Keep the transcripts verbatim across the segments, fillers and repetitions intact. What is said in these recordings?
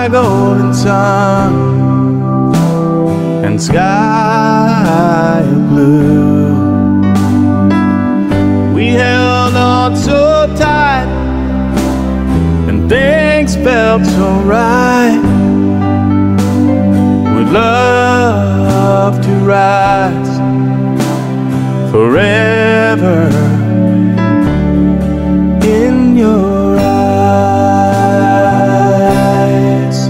my golden sun and sky of blue. We held on so tight and things felt so right. We'd love to rise forever in your eyes.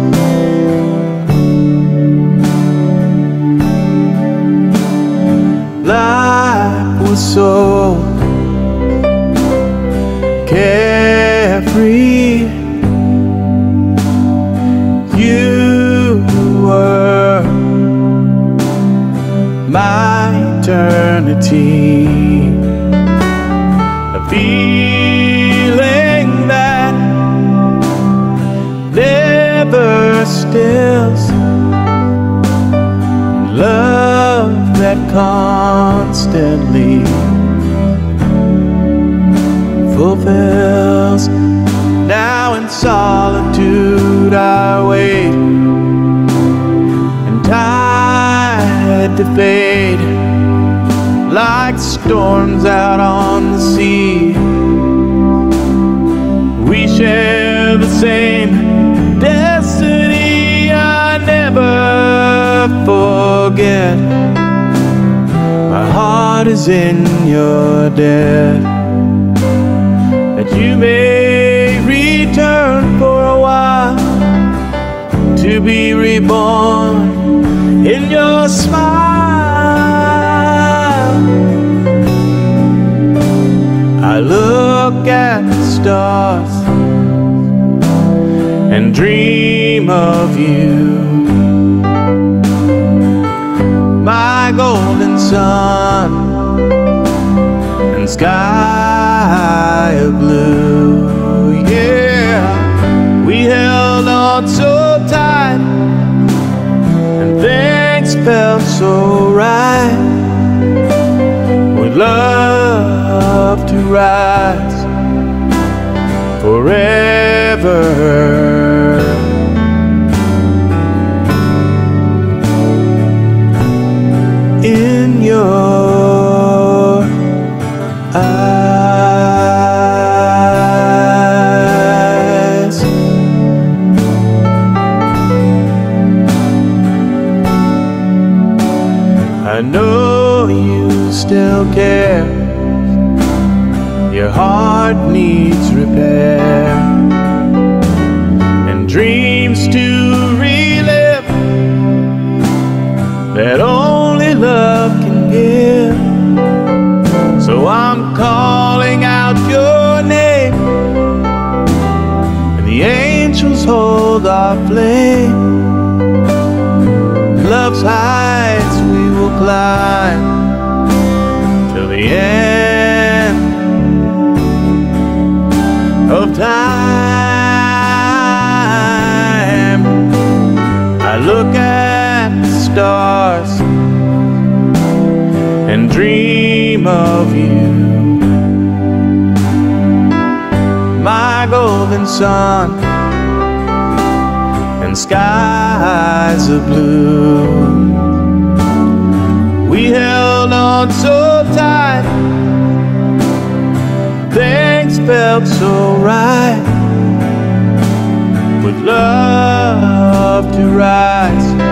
Life was so carefree. You were my eternity, a feeling that never stills, love that constantly fulfills. Now in solitude I wait, and tide to fade like storms out on the sea. We share the same destiny. I never forget. My heart is in your debt, that you may return for a while to be reborn in your smile. I look at the stars and dream of you, my golden sun and sky of blue. Yeah, we held on so tight and things felt so right. With love to rise forever in your eyes. I know you still care. Your heart needs repair and dreams to relive that only love can give. So I'm calling out your name, and the angels hold our flame. Love's heights we will climb till the end of time. I look at the stars and dream of you, my golden sun and skies of blue. We held on so tight, things felt so right. With love to rise